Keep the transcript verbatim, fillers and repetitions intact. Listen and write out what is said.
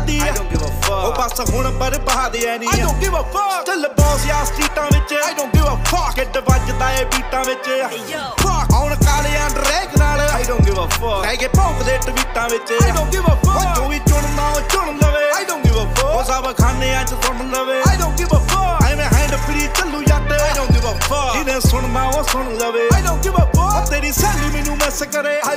ਜਾਂਦੀ ਆ ਉਹ ਬਸ ਹੁਣ ਬਰਬਾਦ ਐ ਨੀ I don't give a fuck ਚੱਲ ਬੌਸ ਆ ਸਟਰੀਟਾਂ ਵਿੱਚ I don't give a fuck kid ਵੱਜਦਾ ਏ ਬੀਟਾਂ ਵਿੱਚ fuck ਆਉਣ ਕਾਲਿਆਂ ਡਰੈਗ ਨਾਲ I don't give a fuck ਰਹਿ ਗਏ ਭੌਂਕਦੇ ਟਵੀਟਾਂ ਵਿੱਚ I don't give a fuck ਜੋ ਵੀ ਚੁਣਨਾ ਉਹ ਚੁਣ ਲਵੇ I don't give a fuck ਉਹ ਸਭ ਖਾਨਿਆਂ ਚ ਸੁਣ ਲਵੇ I don't give a fuck ਐਵੇਂ ਹੈਂਡ ਫਰੀ ਚੱਲੂ ਜੱਟ I don't give a fuck ਜਿਹਨੇ ਸੁਣਨਾ ਉਹ ਸੁਣ ਲਵੇ I don't give a fuck ਤੇਰੀ ਸਹੇਲੀ ਮੈਨੂੰ ਮਿਸ ਕਰੇ